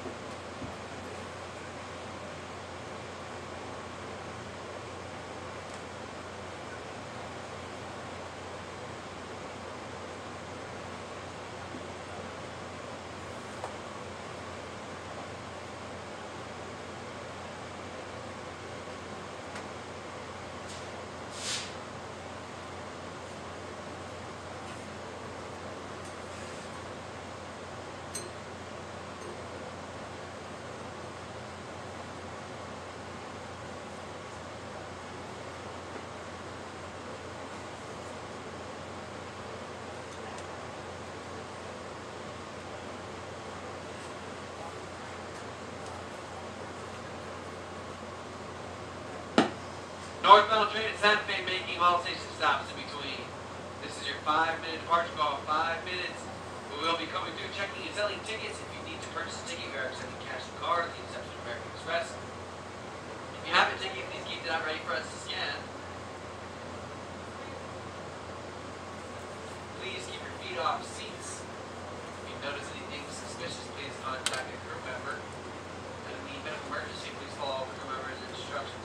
Northbound train at Santa Fe making all station stops in between. This is your 5-minute departure call, 5 minutes. We will be coming through checking and selling tickets. If you need to purchase a ticket, we are accepting cash and card, the exception of American Express. If you have a ticket, please keep it out ready for us to scan. Please keep your feet off seats. If you notice anything suspicious, please contact a crew member. And in the event of emergency, please follow the crew member's instructions.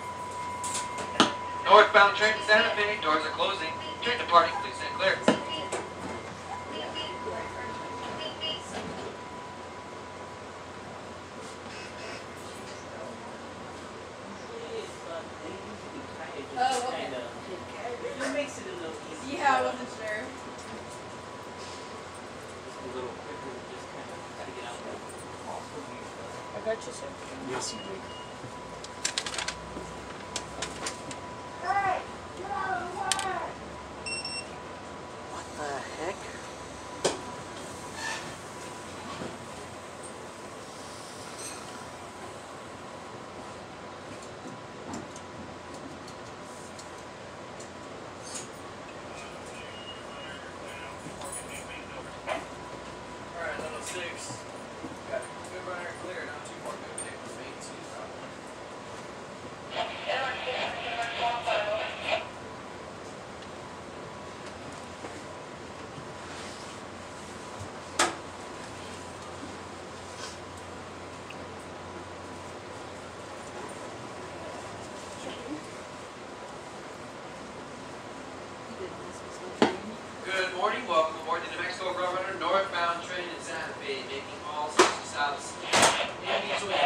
Northbound train to Santa Fe, doors are closing. Train departing, please stand clear. I wasn't sure. Just a little quicker, just kind of gotta get out there. I got you, sir. Yes, you do. What the heck? Alright, level 6. Got a good runner clear, not too far good. Take the main seat out. Good morning, welcome aboard the New Mexico Roadrunner northbound train in Santa Fe, making all 60 stops in each way.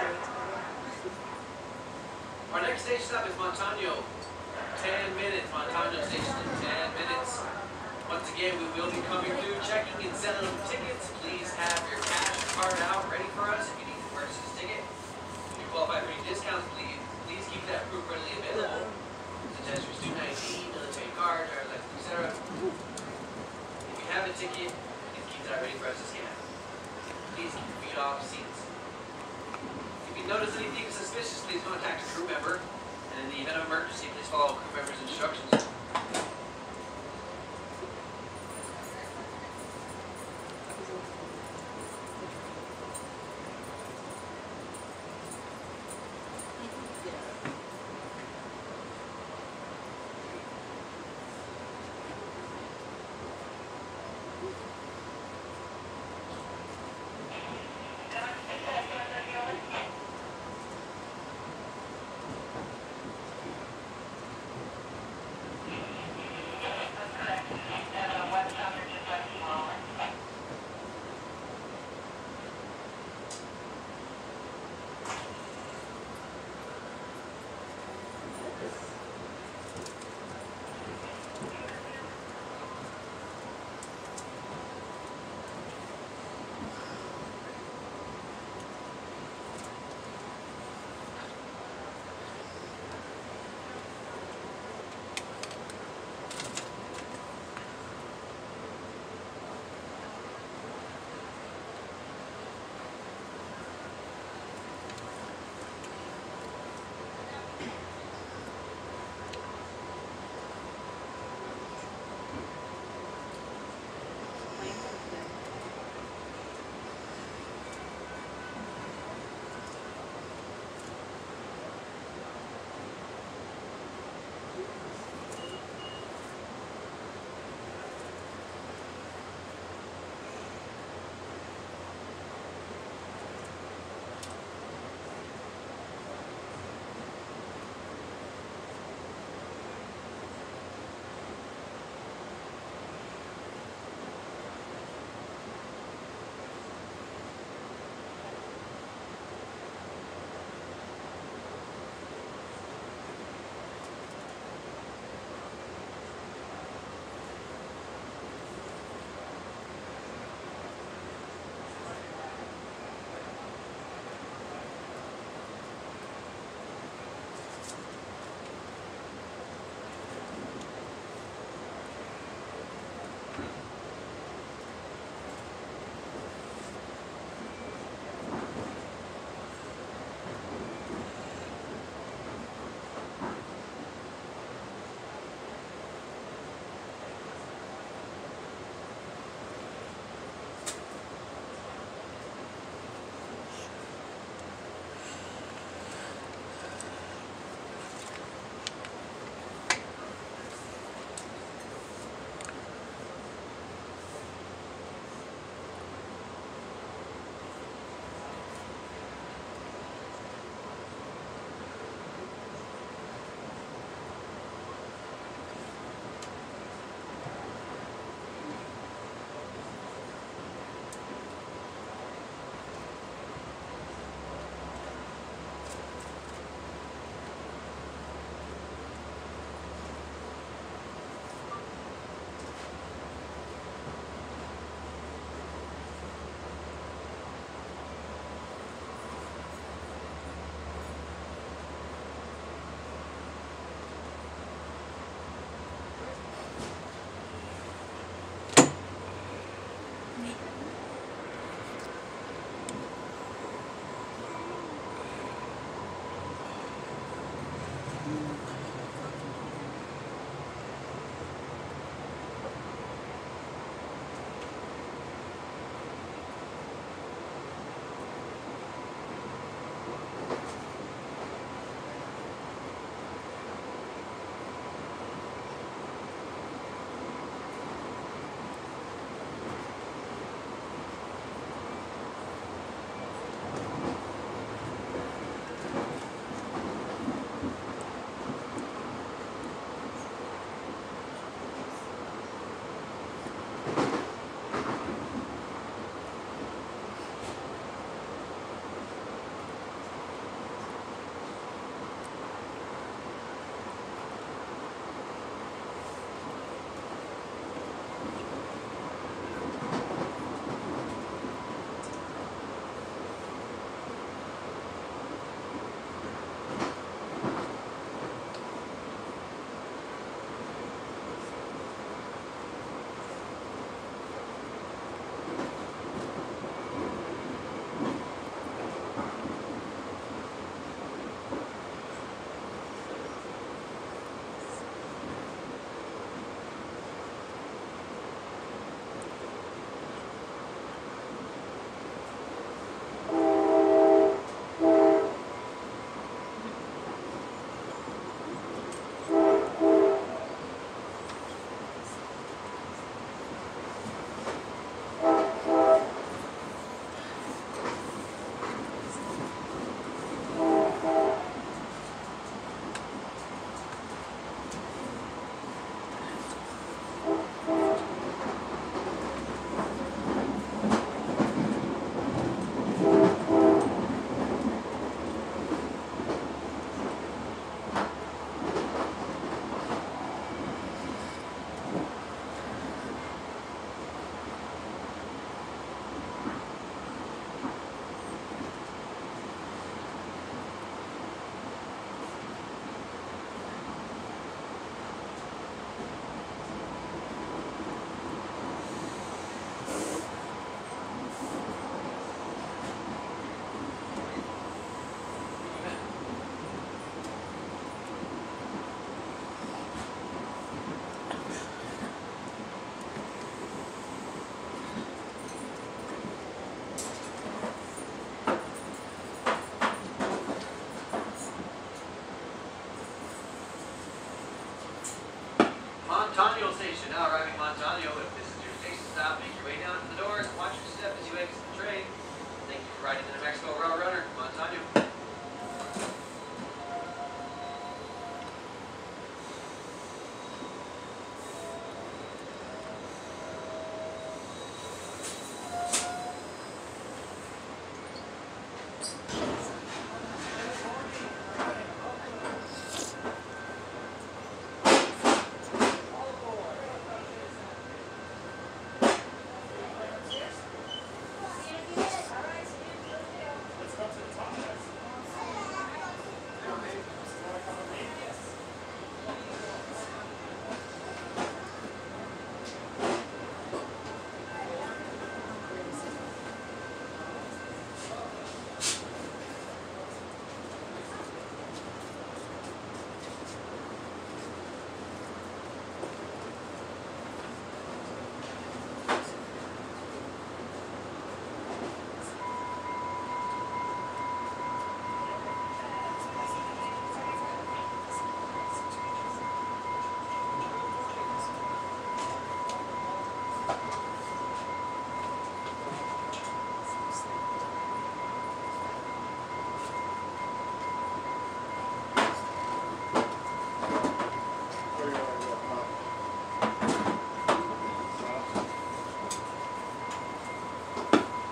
Our next station stop is Montano. 10 minutes, Montano Station in 10 minutes. Once again, we will be coming through, checking and selling tickets. Please have your cash card out ready for us if you need to purchase a ticket. If you qualify for any discounts, please keep that proof readily available, such as your student ID, military card, driver's license, etc. If you have a ticket, please keep that ready for us to scan. Please keep your feet off seats. If you notice anything suspicious, please contact a crew member. And in the event of emergency, please follow crew members' instructions.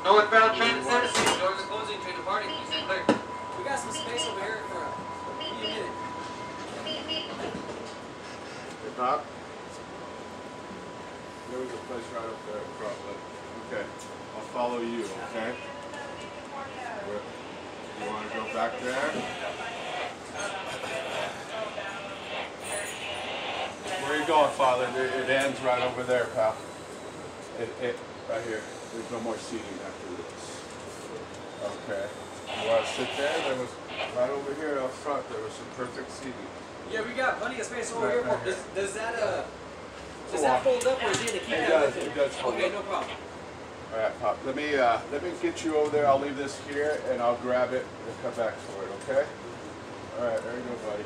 Northbound train to Santa Fe. Doors are closing. Train departing. Please stand clear. We got some space over here for a minute. Hey, Pop. There was a place right up there across. Okay, I'll follow you. Okay. You want to go back there? Where are you going, Father? It ends right over there, pal. It right here. There's no more seating after this. Okay. You want to sit there? There was right over here up front. There was some perfect seating. Yeah, we got plenty of space over here. Right here. Does that fold up or is it to keep It that does. with It does fold Okay, up. no problem. All right, Pop. Let me get you over there. I'll leave this here, and I'll grab it and come back for it. Okay? All right. There you go, buddy.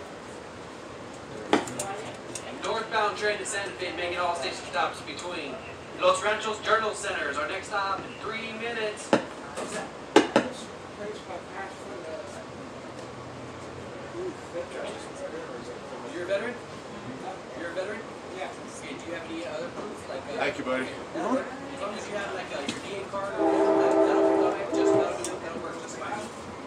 Northbound train to Santa Fe, making all station stops between Los Ranchos Journal Centers. Our next stop in 3 minutes. You're a veteran? You're a veteran? Yeah. Okay, do you have any other proof? Like, Thank you, buddy. As long as you have like your DA card or whatever, that'll work just fine.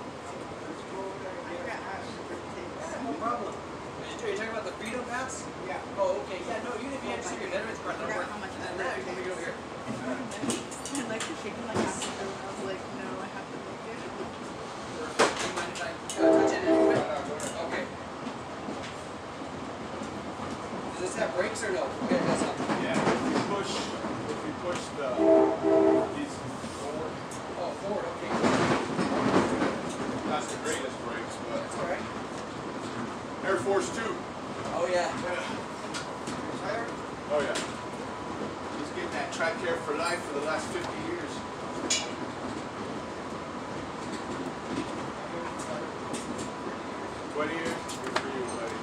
No problem. Are you talking about the Freedom Pass? Yeah. Oh, okay. Yeah, no, even if you have to see your veterans card, that'll work. And now you can bring it over here. I'd like to shake him like this. I was like, no, I have to look it. Do you mind if I touch it anyway? Okay. Does this have brakes or no? Okay, it does have. Yeah. If you push these forward, Oh, forward, okay. that's the greatest brakes, but That's all right. Air Force 2. Oh, yeah. Oh yeah. He's getting that TRICARE for life for the last 50 years. 20 years? Good for you, buddy.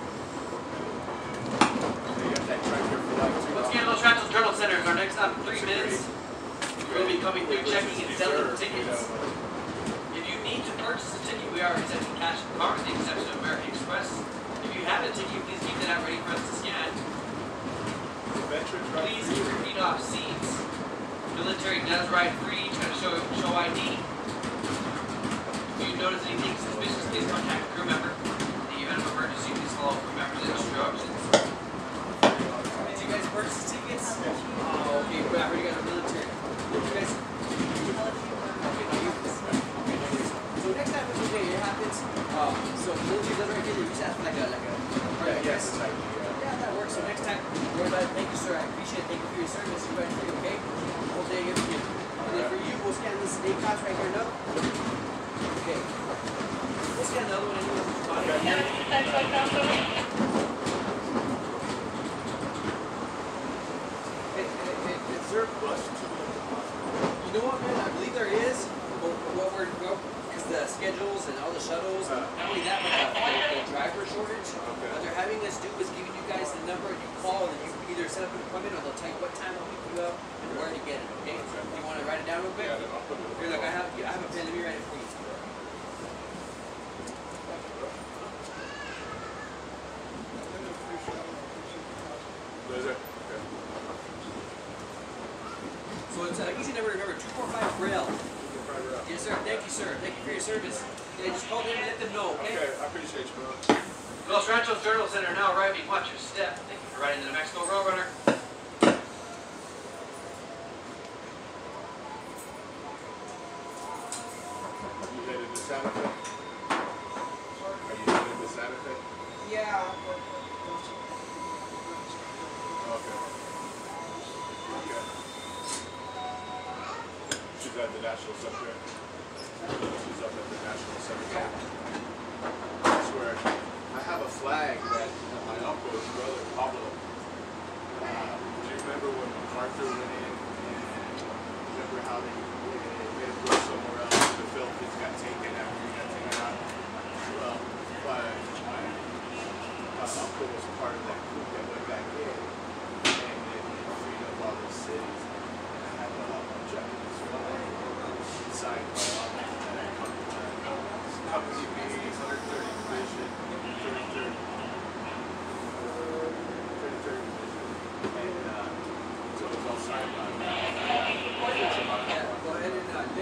You got that TRICARE for life too. Once again, Los Ranchos Journal Centers. Our next stop in 3 minutes. We're going to be coming through checking and selling tickets. If you need to purchase a ticket, we are accepting cash and card with the exception of American Express. If you have a ticket, please keep that out ready for us to scan. Veterans right Please for keep you. your feet off seats. Military does ride free. It's going to show ID. If you notice anything suspicious, please contact a crew member. In the event of emergency, please follow crew members' instructions. Did you guys purchase tickets? Oh, okay. I heard you guys are military. Did you guys? Okay, no, you. Okay, no worries. So next time it's okay, it happens. So military does right here. You just ask like a. Yes. Yeah, that works. So next time, worry about it. Thank you, sir. I appreciate it. Thank you for your service. You guys free, okay? Whole day here for you. And then for you, we'll scan this ACOS right here, no? Okay. We'll scan the other one It's surplus. You know what, man? I believe there is. But because the schedules and all the shuttles, not only that, but the driver shortage. What they're having us do is giving you guys the number, and you call, and you can either set up an appointment, or they'll tell you what time they'll pick you up and where to get it. Okay? You want to write it down real quick? Yeah, I'll put it. Here, look, I have a pen. Let me write it for you. Does it? Okay. So it's easy number to remember, 245 Braille. Yes, sir. Thank you, sir. Thank you for your service. Yeah, just call them and let them know, okay? Okay, I appreciate you, bro. Los Ranchos Journal Center now arriving. Watch your step. Thank you for riding the New Mexico Roadrunner. You headed to Santa Fe? Are you headed to Santa Fe? Yeah. Okay. Okay. She's at the National Cemetery. She's up at the National Cemetery. I swear, I have a flag that my uncle's brother, Pablo, do you remember when MacArthur went in and remember how they made him go somewhere else? The Philippines got taken after he got taken out. Well, my uncle was part of that group that went back in and freed up all the cities. And I have a Japanese flag signed by all of them. Company B, 130 Division, 33rd Division. And so it was all signed by Yeah, go ahead and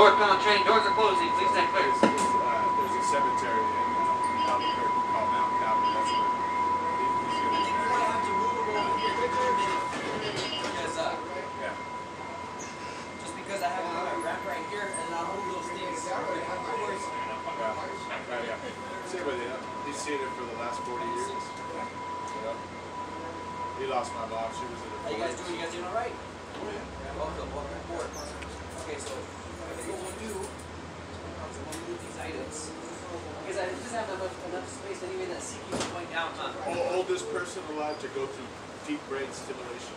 Northbound train doors are closing. Please stand clear. There's a cemetery in Albuquerque called Mount Calvary. That's where he's going to be You might buried. have to move them over here for a minute. Because, Yeah. just because I have my wrap right here, and then I'll move those things. No worries. Yeah. See, but he's seen it for the last 40 years. Yeah. He lost my mom. She was in How the you guys doing? You guys doing all right? Yeah. Welcome aboard. Okay, so I think what we'll do is we'll move these items. Because I just have enough space anyway that seat keeps going down, huh? Oldest person alive to go through deep brain stimulation.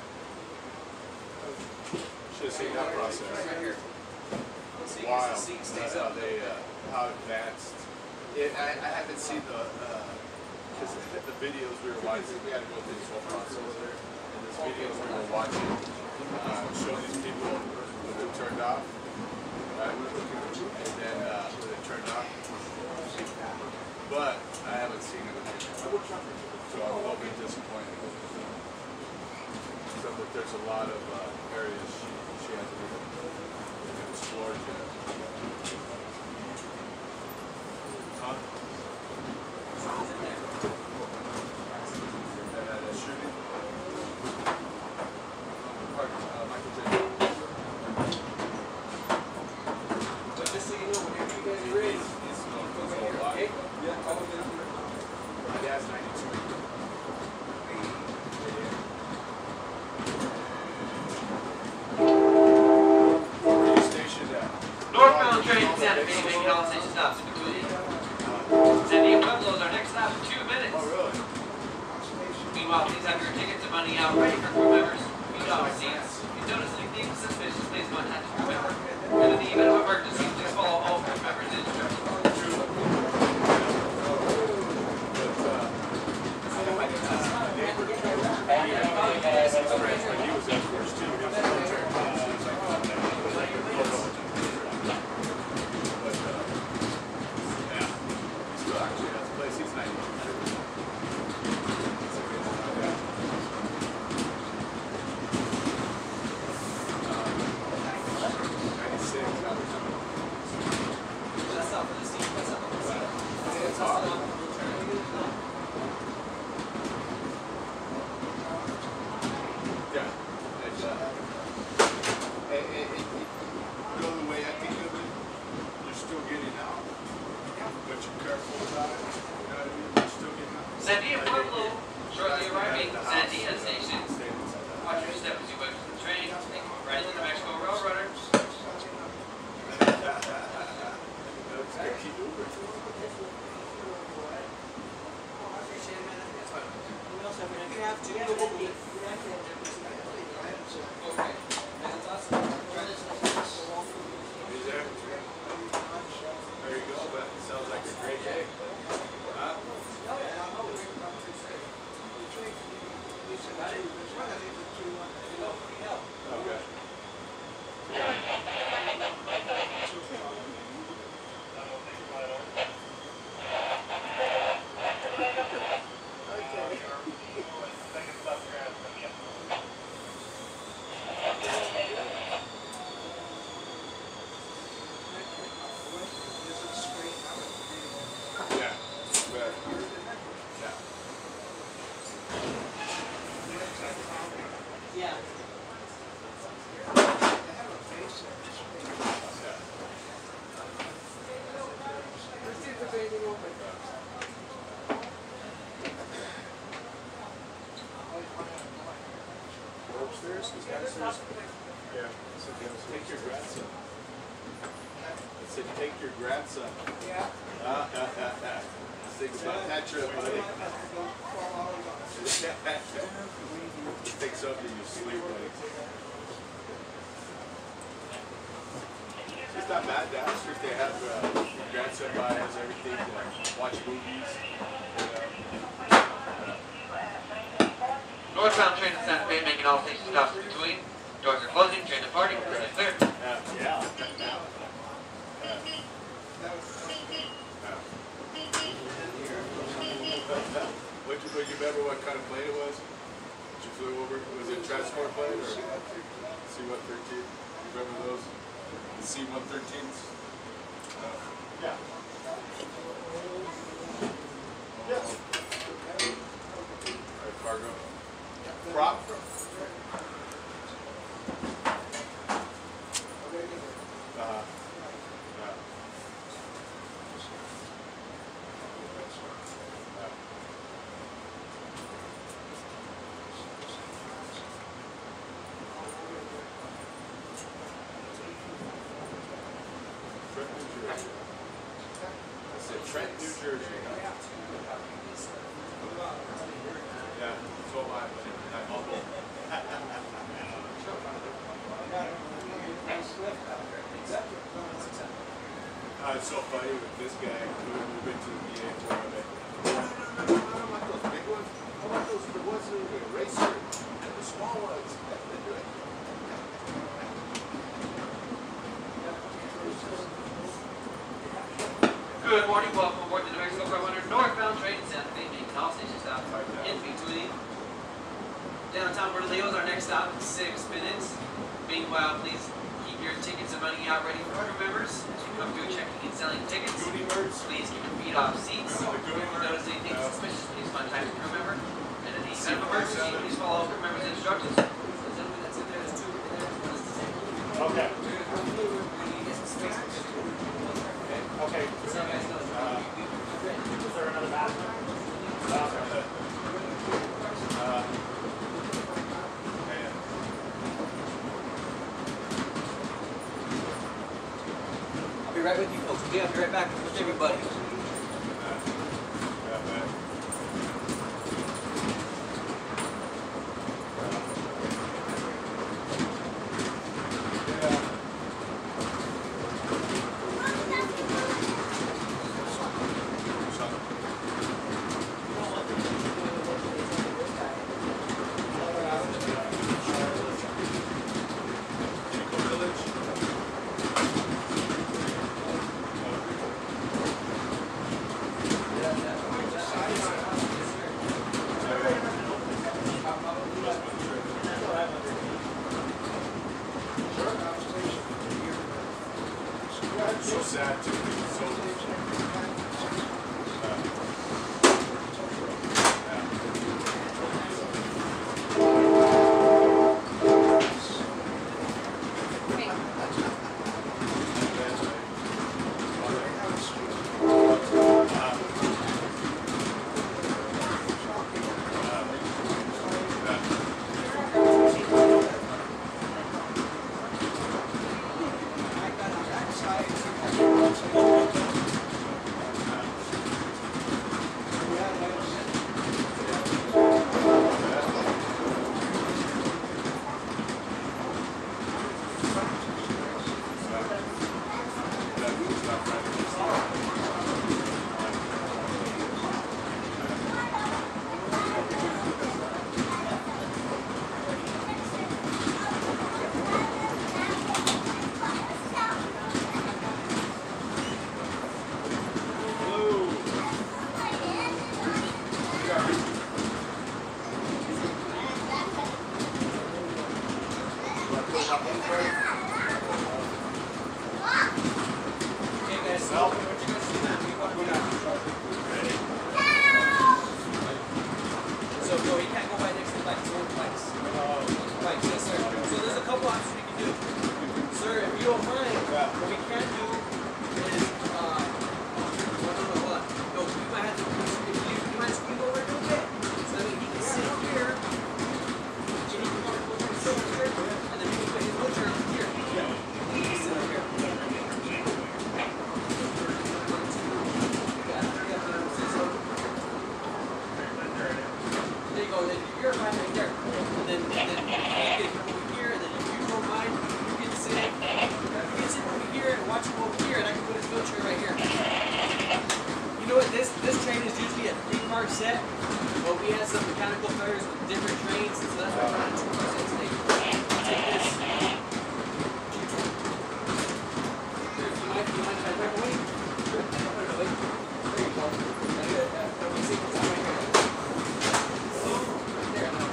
Should have seen that process. Right here. See, Wow. the seat stays up. How advanced. I haven't seen because the videos we were watching, we had to go through this whole process. And this videos we were watching show these people when they're turned off, right? And then when they're turned off. But I haven't seen it. So I'm a little bit disappointed. So that there's a lot of areas she hasn't even explored yet. Huh? Shooting? Michael J. But just so you know, whenever you guys are ready, He's known for his over whole here, life. okay? Yeah, I'll get over here. My dad's 92. Where are you stationed at? Northbound train to Santa Fe making all station stops in between. San Diego Pueblo is our next stop in 2 minutes. Oh, really? Meanwhile, please have your tickets and money out ready for crew members. Meet off seats. If you notice anything suspicious, please contact the crew member. And in the event of emergency, please follow all crew members' instructions. He was at first too. He was military. Yeah, he still actually has a place. He's 92. That's not for the seat. That's not for the seat. That's not for the Yeah. The only way I think of it, you're still getting out, but you're careful about it. You know what I mean? You're still getting out. San Diego Pueblo, shortly arriving at Sandia Station. Stay inside the Watch your step as you wait for the train. Right into the Mexico Roadrunner. Let's go keep moving. appreciate it, man. I think that's fine. What else have we done? If you have to, we'll move it. Okay. That's awesome. Try this next time. You there? There you go. That sounds like a great day. Huh? Okay. Yeah. Better. Yeah. Yeah. Let's see if there's anything open. Go upstairs? He's downstairs? Yeah. Take your grandson. I said, take your grandson. Yeah. Think about that trip, buddy. Take something you sleep, buddy. It's not bad downstairs. They have your grandson by us, everything, watch movies. Northbound train to Santa Fe making all station stops in between. Doors are closing, train departing, please clear. Yeah. Would you remember what kind of plane it was? That you flew over? Was it a transport plane or C-130? You remember those? C-113s. Yeah. Yes. All right, cargo. Prop. Yeah. Trent, New Jersey. I said Trent, New Jersey. Yeah, so am I, but I'm humble. It's so funny with this guy who moved into the VA for a bit. How about those big ones? How about those the ones that are the racer and the small ones? Good morning, welcome aboard the New Mexico 500 northbound train in Santa Fe, making all station stops in between. Downtown Bernalillo is our next stop in 6 minutes. Meanwhile, please keep your tickets and money out ready for crew members as you come through checking and selling tickets. Goody birds. Please keep your feet off seats. If you notice anything suspicious, please contact the crew member. And in the event of emergency, please follow crew members' instructions. The gentleman that's in there, there's two in there, one is the same. Okay. Okay. So you guys know, Is there another bathroom? I'll be right with you folks. Okay, I'll be right back with everybody. So sad too. So.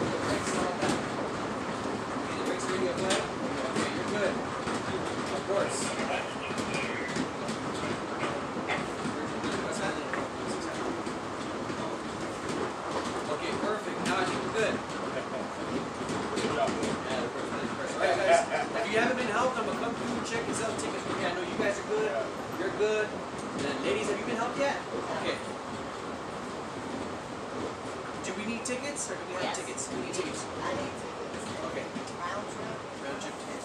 Of course. can sell tickets. Okay, I know you guys are good. You're good. And then, ladies, have you been helped yet? Okay. Do we need tickets or do we have tickets? We need tickets. I need tickets. Okay. Round trip. Round trip. It's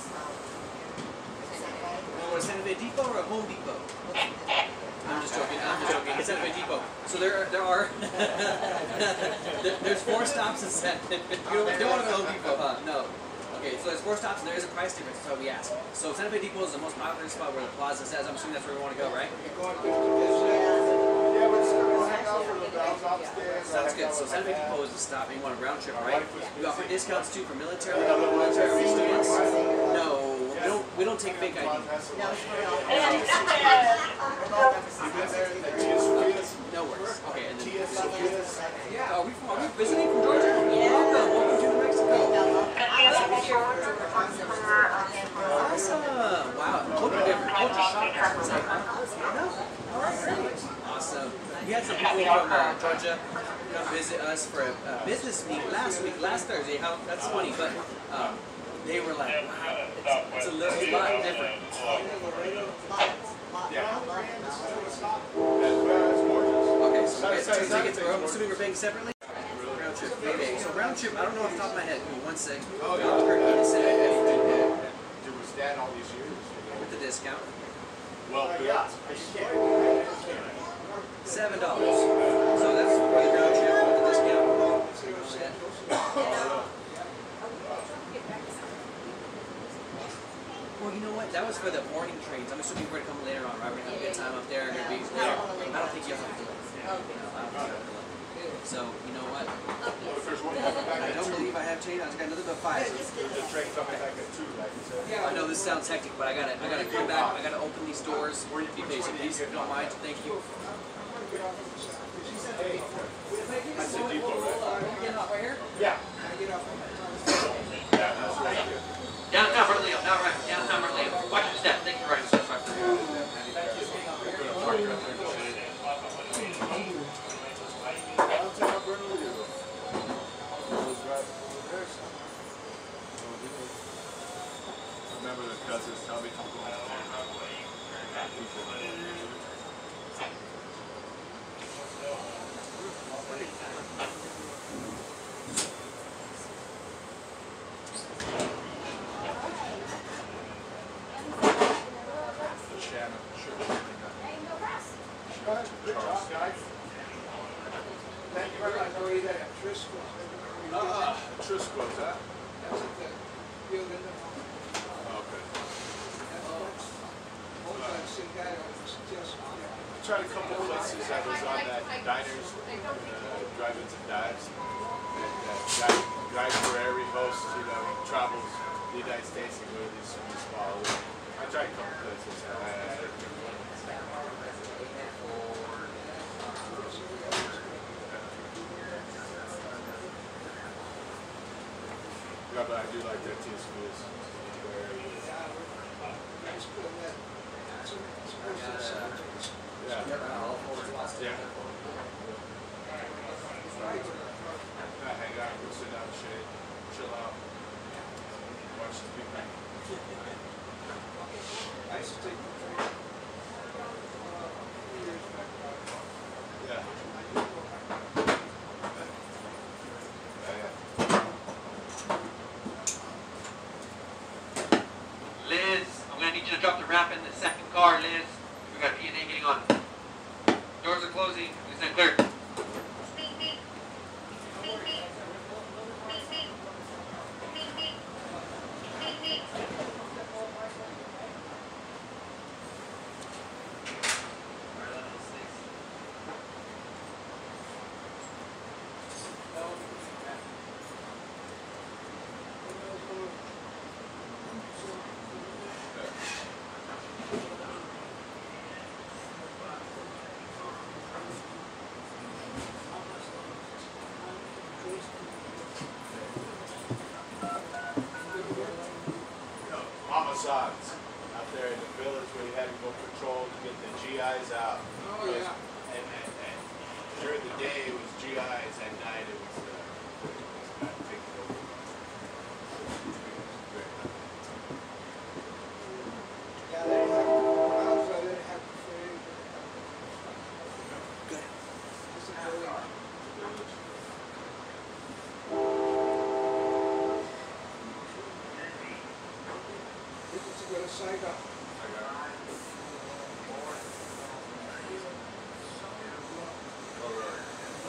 Or a Santa Fe Depot or a Home Depot? I'm just joking. I'm just joking. It's Santa Fe Depot. So there's 4 stops in Santa Fe. You don't want to go to Home Depot, huh? No. Okay, so there's 4 stops and there is a price difference. That's why we ask. So Santa Fe Depot is the most popular spot where the plaza says. I'm assuming that's where we want to go, right? Yeah, we're just gonna hang out for a little bit. I was upstairs. Sounds good. So Santa Fe Depot is the stop. You want a round trip, right? We offer discounts too for military students. No, we don't take fake ID. no, it's for No worries. Okay, and then Yeah. are we visiting from Georgia? Welcome to New Mexico. Awesome. Wow. Totally different culture shock. All right, great. Awesome. We had some people from Georgia come visit us for a business meet last Thursday. That's funny, but they were like, wow, it's a little lot different. Okay, so we get 2 tickets. I'm assuming we're paying separately? Round trip. Okay, so round trip, I don't know off the top of my head. Give me 1 sec. Oh, yeah. To withstand all these years. With the discount. Well, yeah. $7. So that's for the round trip with the discount. Well, you know what? That was for the morning trains. I'm assuming we're going to come later on, right? We're going to have a good time up there. We're going to be there. I don't think you have to do it. No, I don't think you have to do it. So, you know what? I don't believe I have change. I just got another but 5. The train coming back at 2, like you said. I know this sounds hectic, but I gotta come back. I gotta open these doors. Be patient, please. If you don't mind, thank you. That's the depot, right? Are we getting off right here? Yeah. Yeah. That's right. Downtown for Leo. Not right. Downtown for Leo. Watch your step. Thank you, right. Step right there. Remember the cousins tell me Shannon, sure. Go ahead. Good job, guys. Thank you very much. How are you there? Trisco's, huh? Okay. I tried a couple of places. I was on that diners, drive-ins and dives. And Guy Ferrari hosts, he travels the United States and go to these small. I tried a couple places. Yeah, but I do like that tea schools. Yeah. Yeah. I hang out, go sit down, shade, chill out, watch the people. I used to take the train. Yeah. Liz, I'm gonna need you to drop the wrap in the second car, Liz. We got DNA getting on. Doors are closing. We stand clear. Homicides out there in the village where you had to go patrol to get the GIs out. Oh, yeah. And during the day it was GIs, at night it was taking over. Oh, really?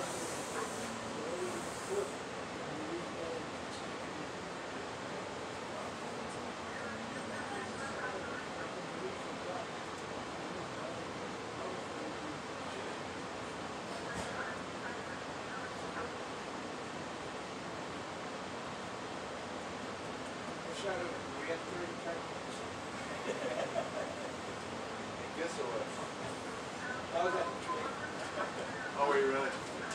I guess it was. Oh, were you really?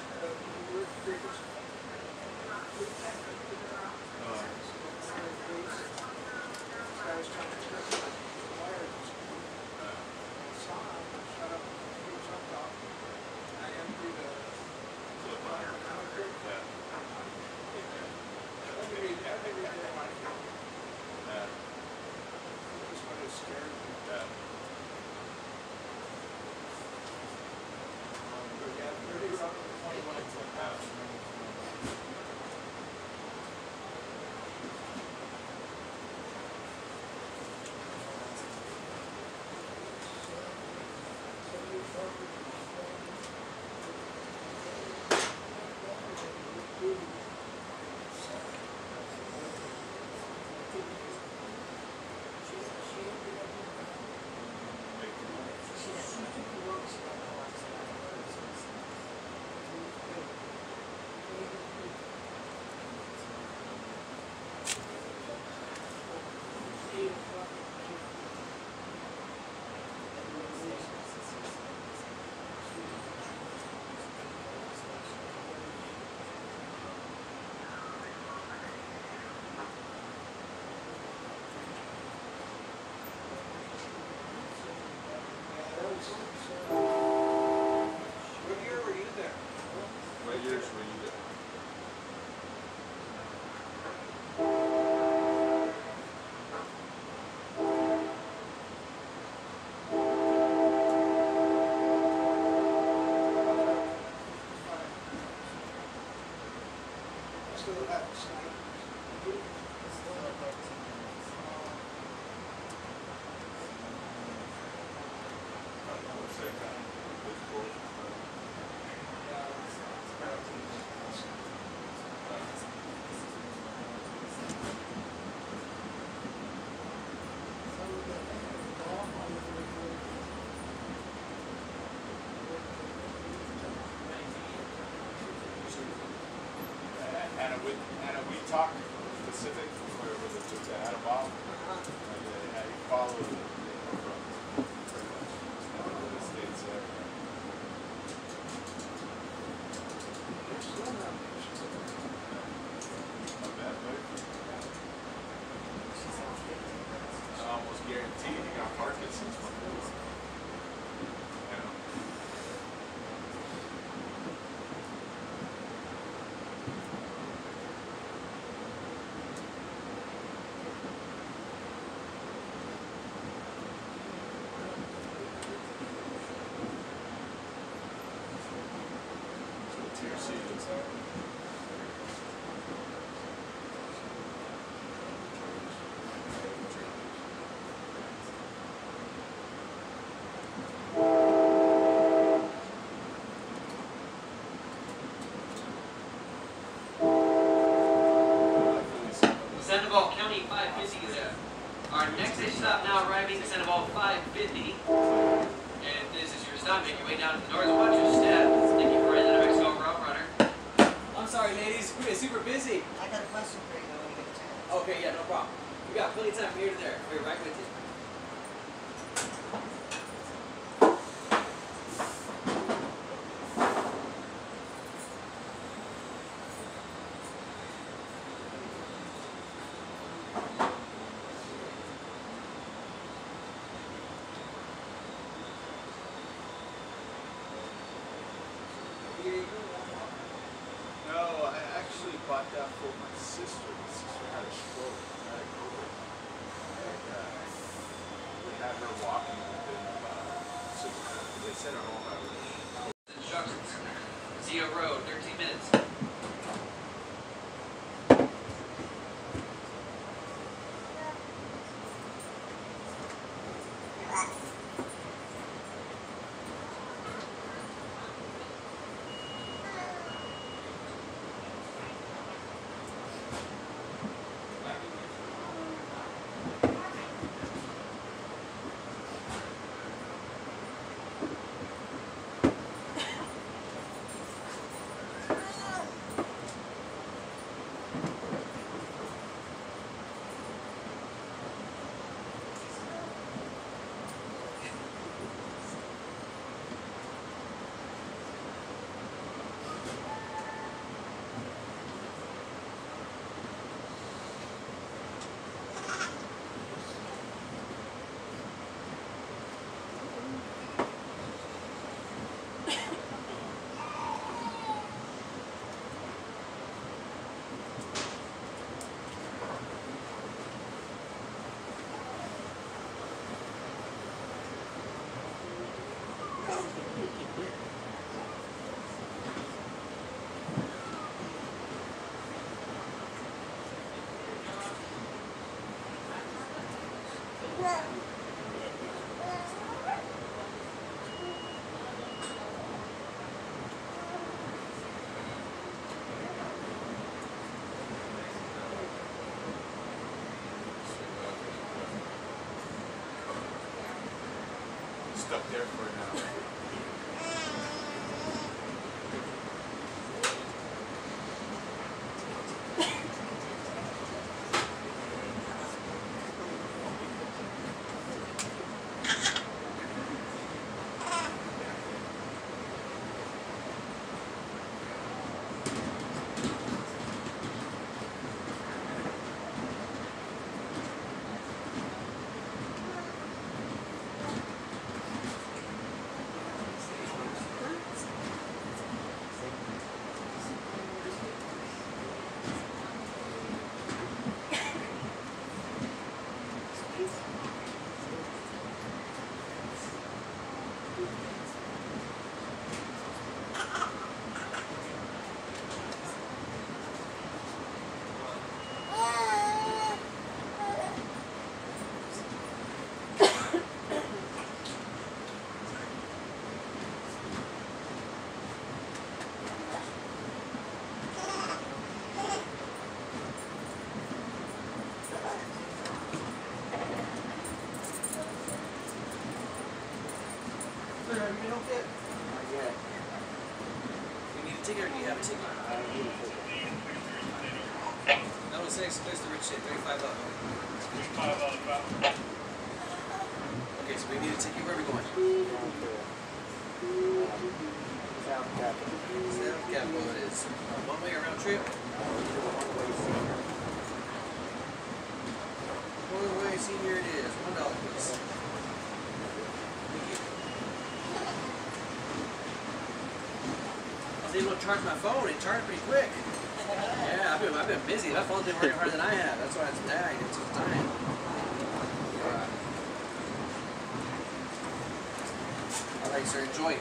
What years were you there? Anna, we talked specific, where was it just at a Bob? Yeah, you follow the states there. Not bad, buddy. I almost guarantee you got Parkinson's one of those. Yeah. Sandoval County 550 is our next station stop now arriving at Sandoval 550. And this is your stop. Make your way down to the doors. Watch your step. Thank you for running the Mexico Route Runner. I'm sorry, ladies. We're super busy. I got a question for you though when you get a chance. Okay, yeah, no problem. We got plenty of time from here to there. We'll be right with you. No, I actually bought that for my sister. My sister had a stroke. Had COVID. And we had her walking within about 6 months. They sent her home after. Instructions. Zio Road, 13 minutes. Stuck there for an hour. You don't get. Yeah. You need a ticket or do you have a ticket? No, it's next place to Rich shit, $35. Okay, so we need a ticket. Where are we going? South Capitol. South Capitol it is. One way around trip? One way senior it is. $1 please. Thank you. I was able to charge my phone. It charged pretty quick. Yeah, I've been busy. My phone's been working harder than I have. That's why it's died. It's just dying. All right, sir. Enjoy.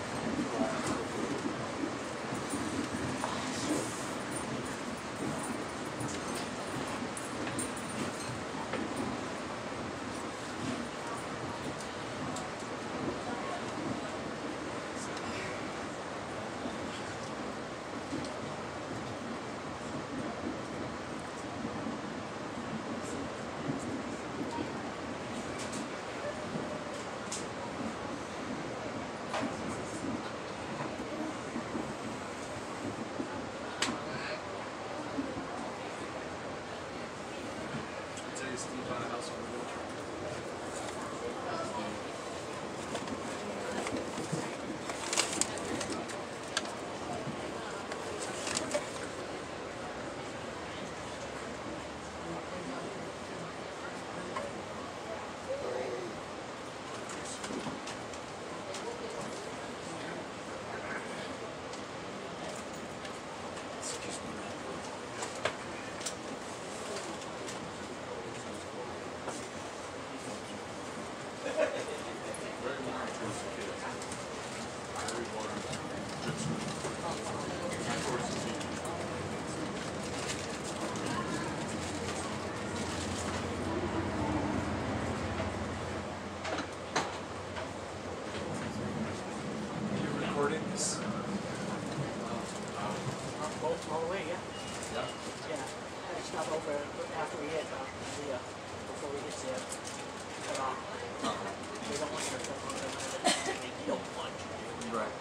All the way, yeah. Yeah. I just stop over after we hit before we get to cut off. They don't want your stuff on them. They don't want you. Right.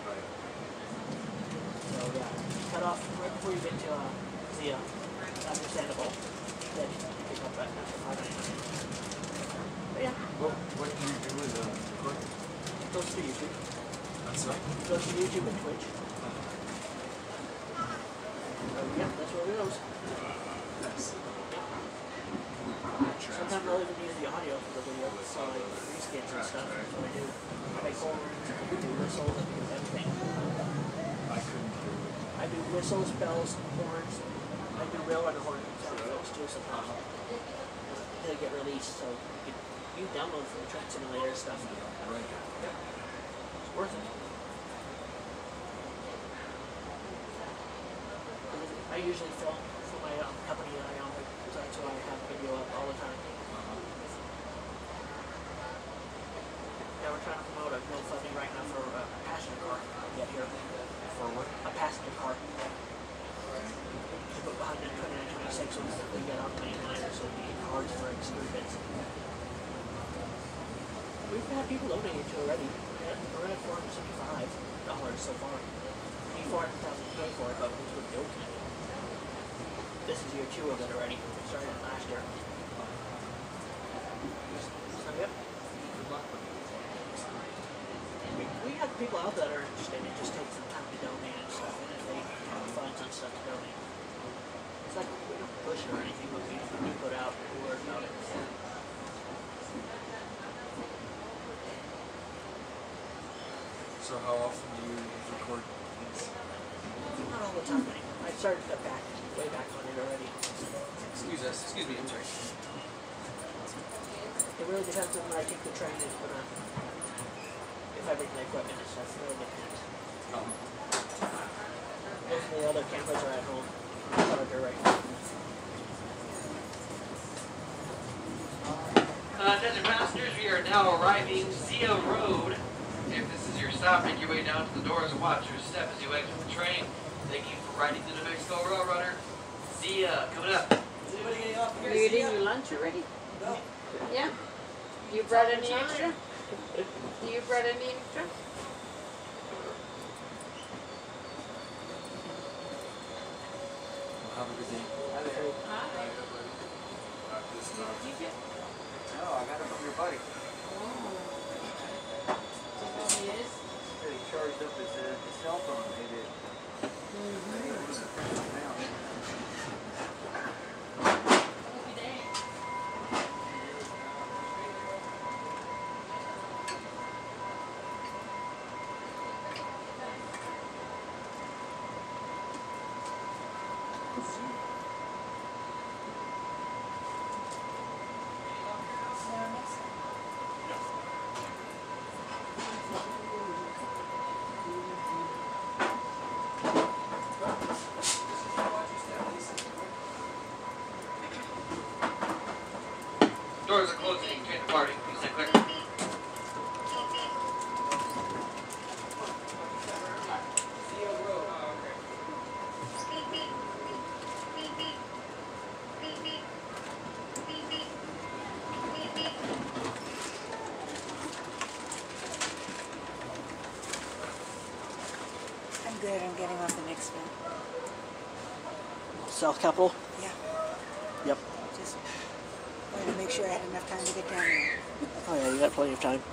So yeah, cut off right before you get to the understandable. Then you pick up right after 5 minutes. But yeah, What do you do with the recording? goes to YouTube. That's right. Goes to YouTube and Twitch. Yeah, that's where it goes. Nice. Sometimes I'll even use the audio for the video, so like reskins and stuff. That's what I do. I go over do whistles and do everything. I couldn't do it. I do whistles, bells, horns. I do real and horn sound effects too sometimes. They get released, so you download from the track simulator stuff. Right. Yep. It's worth it. usually film for my company that I own, so that's why I have video up all the time. Yeah, we're trying to promote a GoFundMe right now for a passenger car to get here. For what? A passenger car. To put behind the 2026 ones that we get on the main line, so we need cars for experiments. We've had people donating to already. We're at $465 so far. We need 400,000 to pay for it, but we're still building it. This is year 2 of it already. We started it last year. So, yep. We have people out that are interested. It just takes some time to donate and stuff, and if they have funds and stuff to donate. It's like we don't push it or anything, but we do put out the word about it. So how often do you record these? Not all the time anymore. I started to back way back on it already. Excuse us. Excuse me. I'm sorry. It really depends on when I take the train and when if I bring the equipment and stuff. It really depends. Most of the other cameras are at home. Charger right now. Attention passengers, we are now arriving Zia Road. If this is your stop, make your way down to the doors and watch your step as you exit the train. Thank you for riding the New Mexico Railroader. Zia, coming up. Is anybody getting off here? You eating your lunch already? No. Yeah. You brought any extra? You brought any extra? Have a good day. No, I got it from your buddy. He charged up his cell phone. He did. Doors are closing. Train departing. Please stand clear. I'm good. I'm getting off the next one. South Capitol? Yeah. Yep. Just wanted to make sure I had enough time to get down there. Oh yeah, you got plenty of time.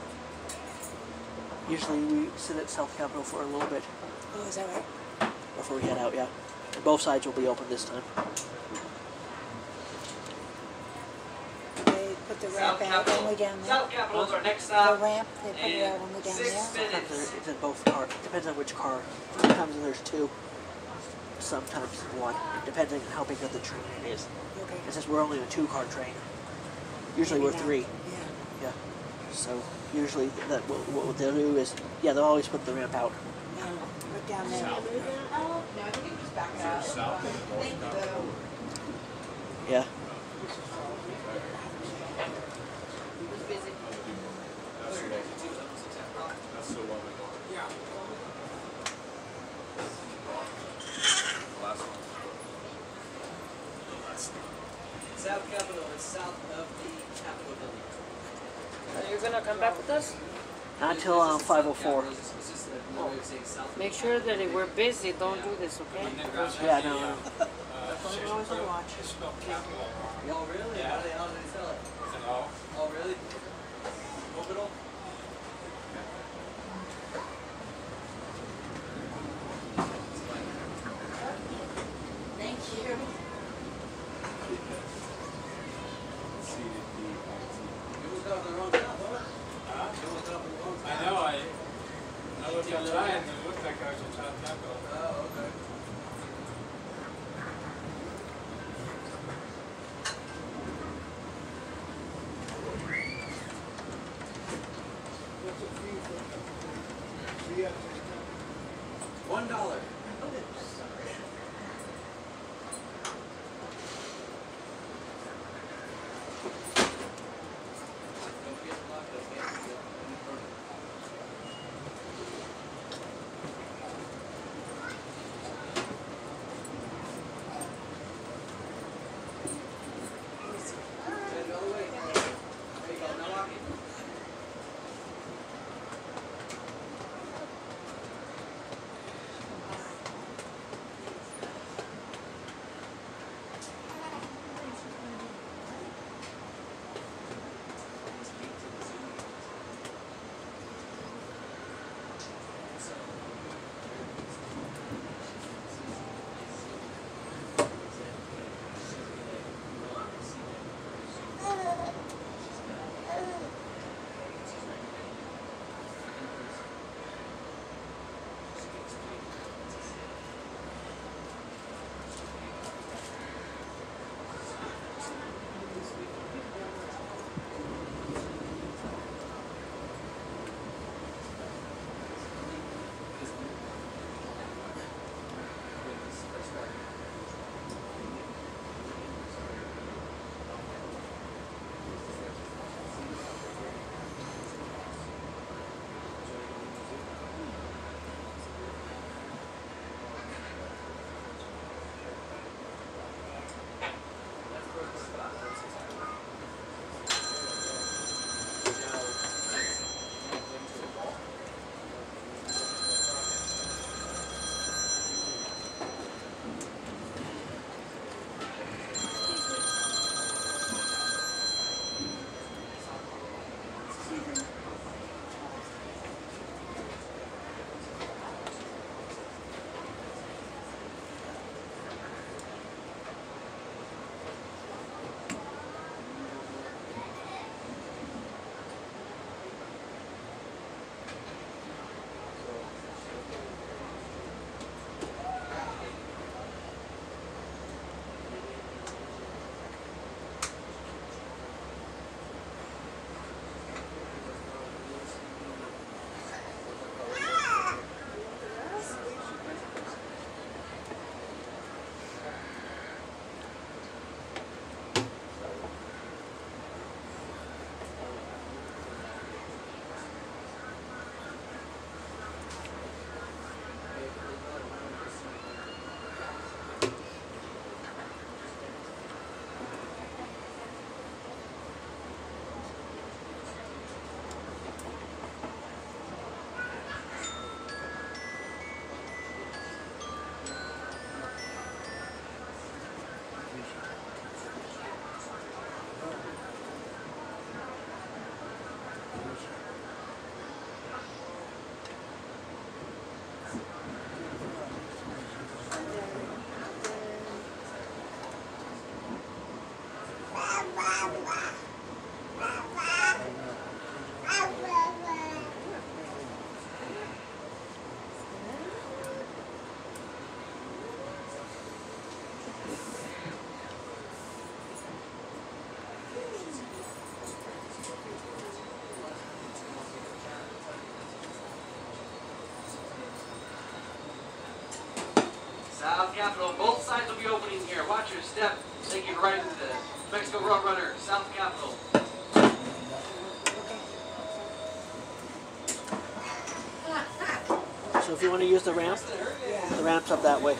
Usually we sit at South Capitol for a little bit Oh, is that right? before we head out, yeah. And both sides will be open this time. They put the ramp out when we down there. South Capitol is our next The stop. ramp, they put it out when we down 6 there. Sometimes minutes. it's in both cars. Depends on which car. Sometimes there's 2. Sometimes 1. Depending on how big of the train it is. Okay. It says we're only a 2-car train. Usually we're Maybe 3. not. Yeah. Yeah. So usually what they'll do is, yeah, they'll always put the ramp out. We're down there. No, I think you just back it up. Thank you. Yeah. It was busy. That's the one we want. Yeah. Last one. South Capitol is south of the Capitol building. Are you gonna come back with us? Not till 5:04. It's just another way of saying south. Make sure that if we're busy, don't do this, okay? Yeah, no. Oh, really? Yeah. How do they sell it? Oh. Oh, really? Orbital? Thank you. It was down the wrong top, huh? Huh? It was down the wrong top. I know, I looked outside and it looked like I was in South Capitol. Oh, okay. $1. Capitol. Both sides will be opening here. Watch your step. Thank you for riding the Mexico Roadrunner, South Capitol. So if you want to use the ramp's up that way.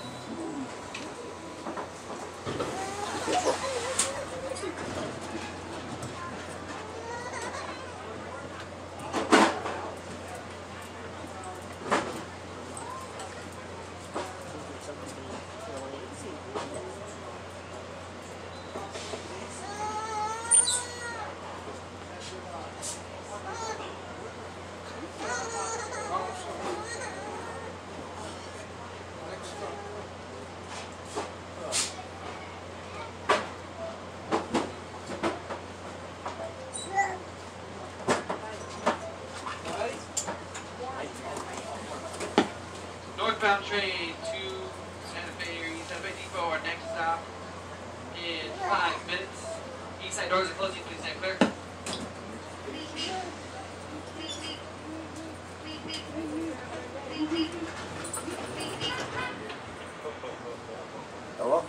Northbound train to Santa Fe Depot, our next stop in 5 minutes. East side doors are closing, please stand clear. Hello?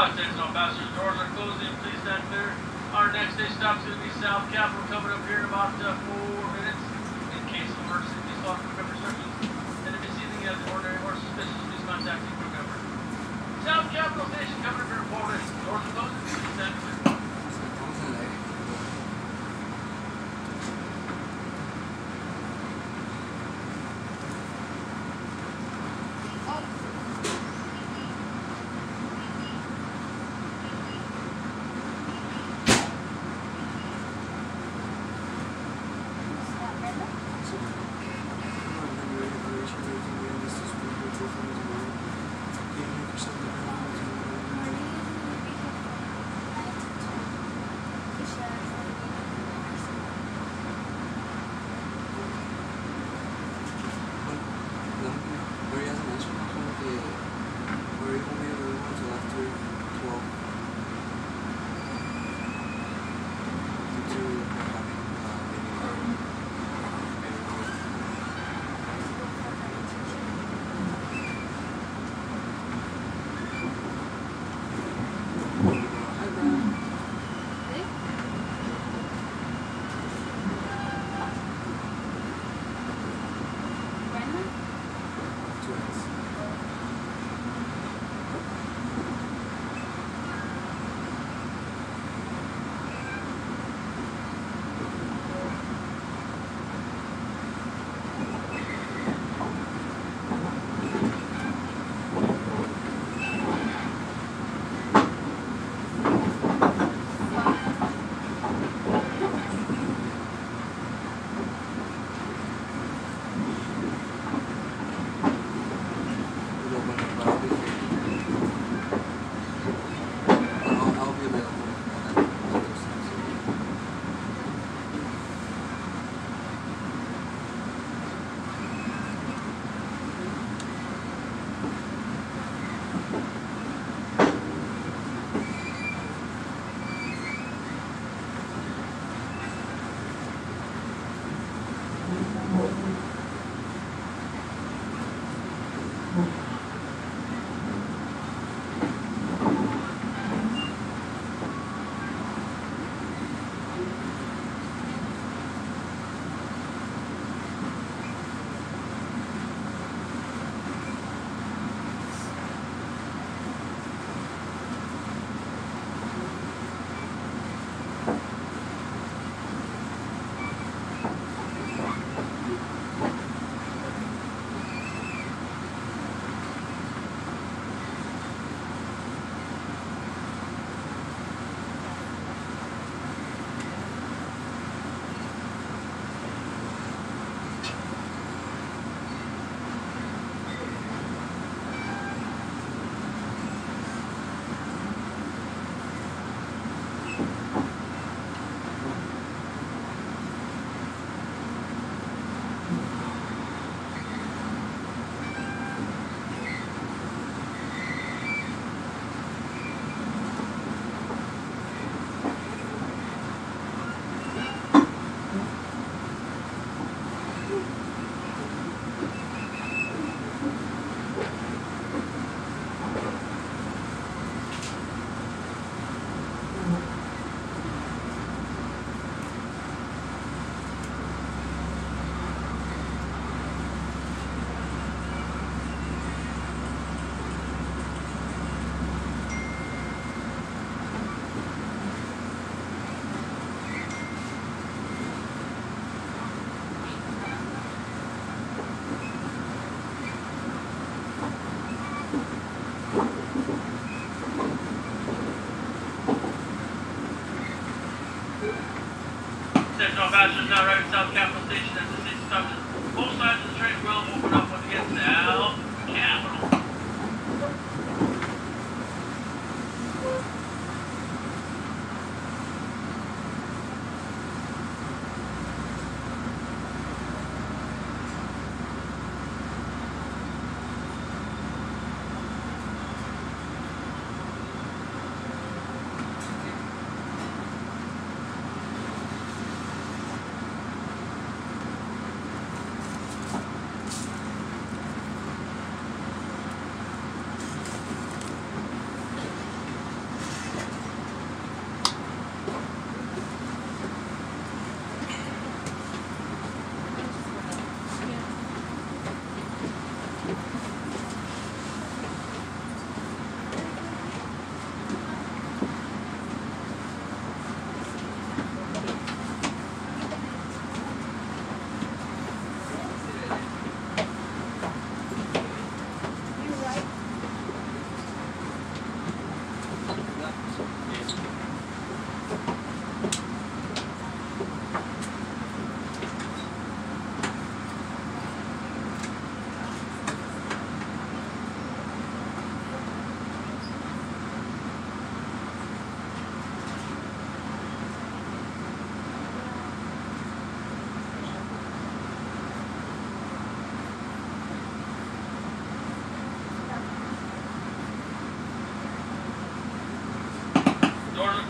attention all passengers, doors are closing, please stand clear. Our next day stop is going to be South Capitol, coming up here in about 4 minutes. In case of emergency, please follow crew member instructions. And if you see anything out of the ordinary or suspicious, please contact the crew member. South Capitol Station coming up here in 4 minutes. Doors are closing, please stand clear.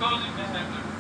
closing, please stand clear.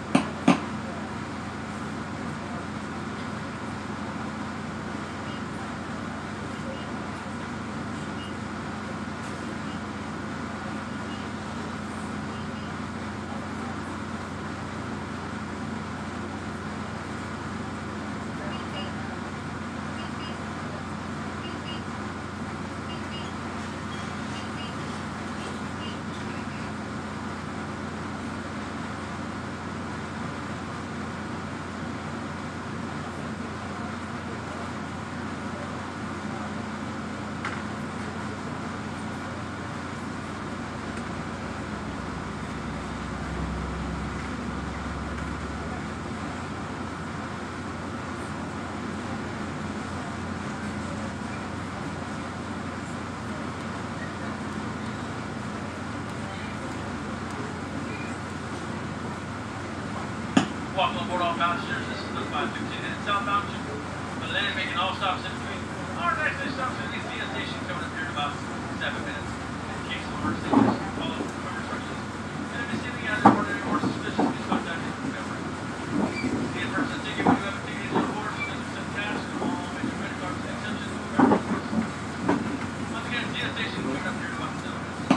Welcome aboard all passengers. This is the 515 and southbound to Berlin, making all stops in between. Our next stop is the DN station coming up here in about 7 minutes. In case of emergency, just follow the instructions. And if you see anything out of the ordinary or suspicious, please contact me. Remember, the in-person ticket, when you have a ticket in your board, some cash, and all major credit cards, exceptions, and whatever. Once again, DN station coming up here in about 7 minutes.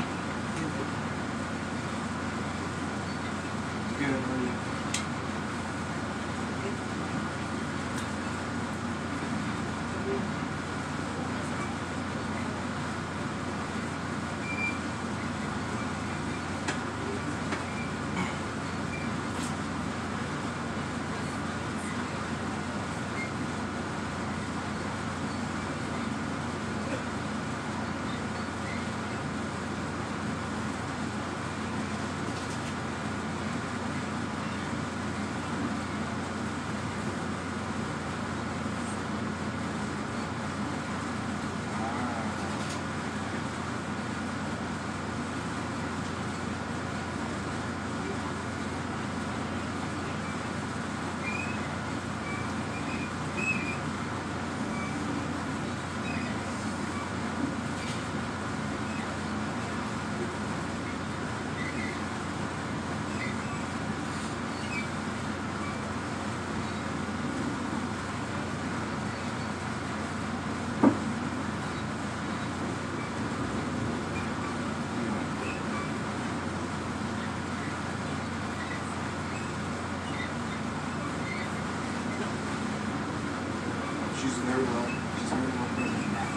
Good, how are you? She's very well present now.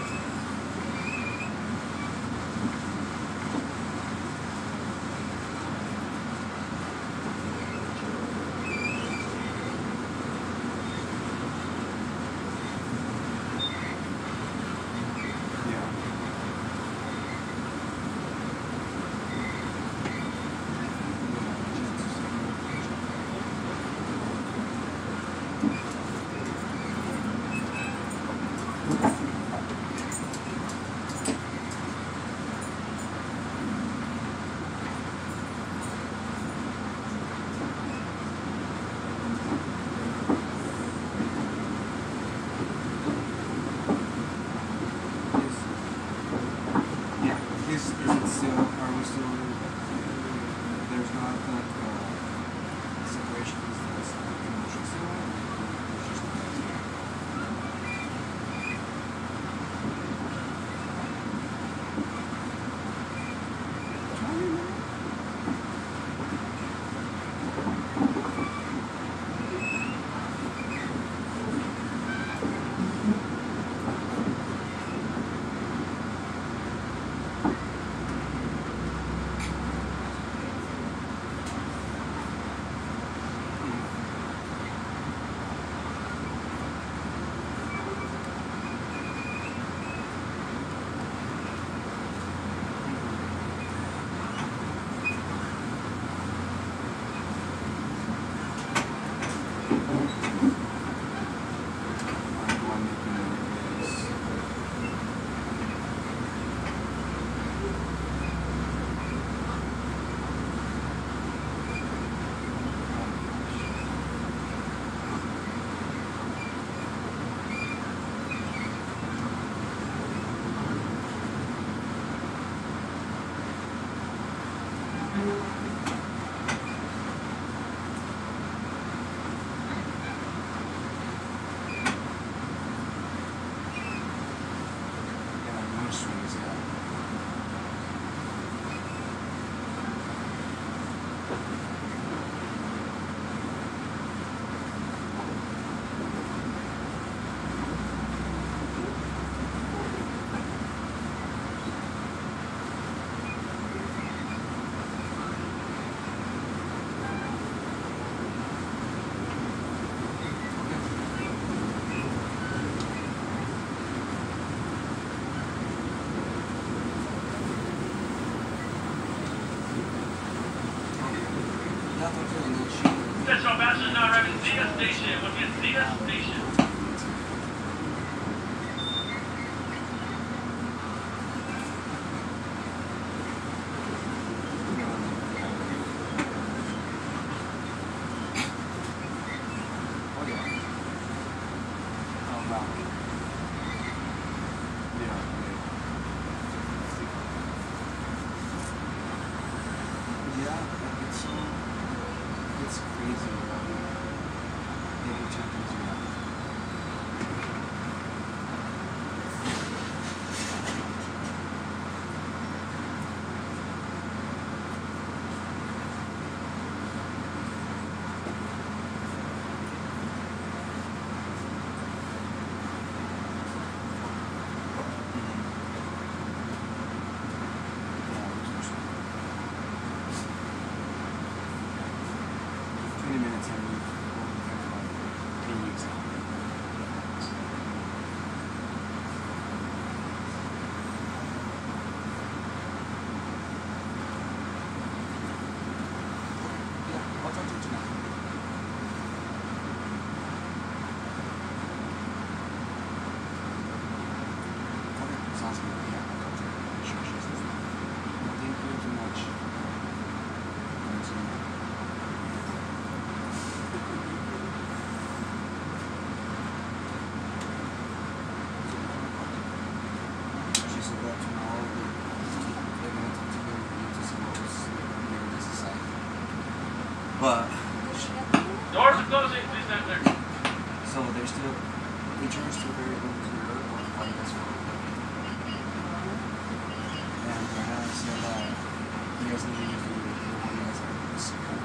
passengers now arriving at Zia Station. Once again, Zia Station. But Doors are closing. Please stand clear. so there's still insurance still very limited on like this one. And right now I said that you guys need to use the one you guys are scared.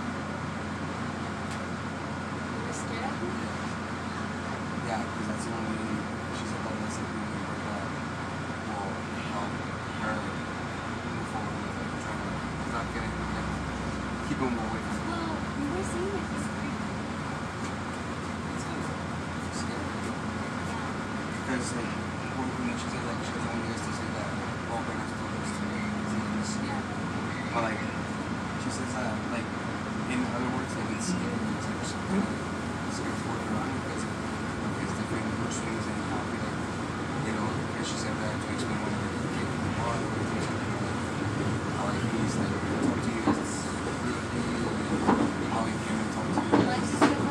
Yeah, because that's the only she said that that's the only way that will help her move forward with like trying to not getting keep them away from it. Because like one thing that she said, like she doesn't want you guys to say that all Brand has told us to do. But like she says that like in other words like it's scary, it's like scary for her on because it's different mood swings and how we like because she said that to explain one of the kids in the bar or something like how like he's like talk to you guys it's really how he came and talk to you guys.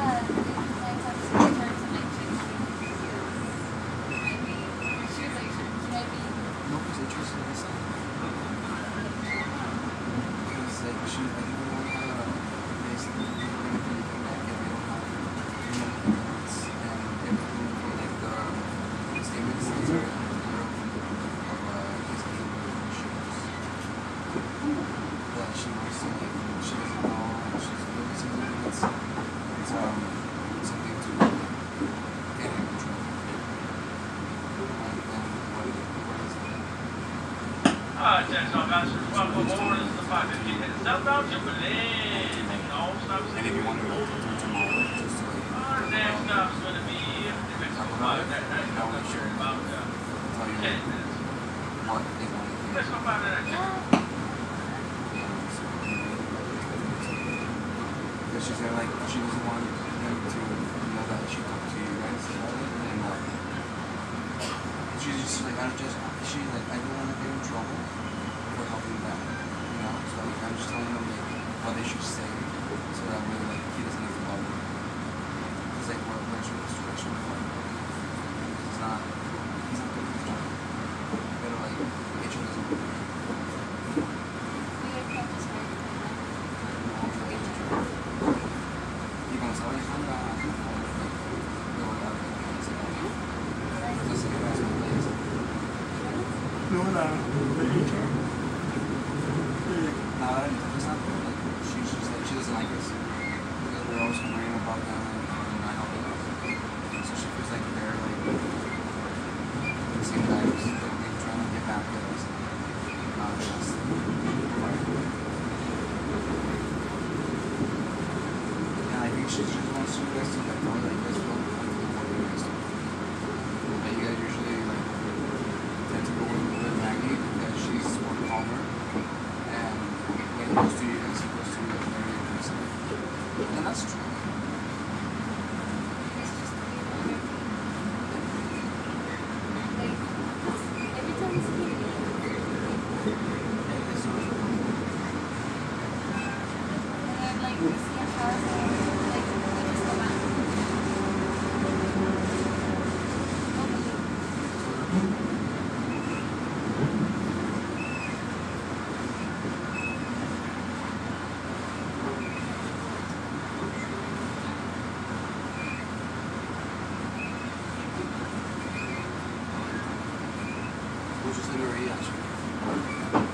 Attention all passengers, welcome aboard. This is the 550 headed southbound Jubilee. Making all stops. And if you want to go tomorrow, just to like our next stop is going to be Mexico 5. That's about 10 minutes. what they want to do. Mexico 5 minutes. Because she said like she doesn't want them to know that she talked to you guys about it, and she's just like she's like I don't want to get in trouble for helping them, So like I'm just telling them like what they should say, so that way like he doesn't have to bother. He's like where's your situation? He's not good at his job. But like HR doesn't work. She doesn't like us because we're always complaining about them and not helping us. So she feels like they're like the same guys, they're trying to get back at us. Not just I think she just wants you guys to like know that you guys feel comfortable what you guys do. That you guys usually like tend to go with Maggie because she's more calmer and when it goes to you guys, it goes to you very aggressive. And that's true. Muchos celebridades.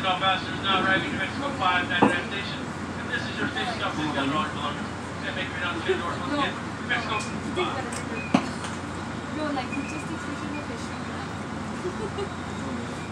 all passengers now arriving at Mexico 5 99 station. If this is your station stop, please gather all your belongings. Okay, make your way down the train doors once again. Mexico 5. No, like, we just teach you the fish.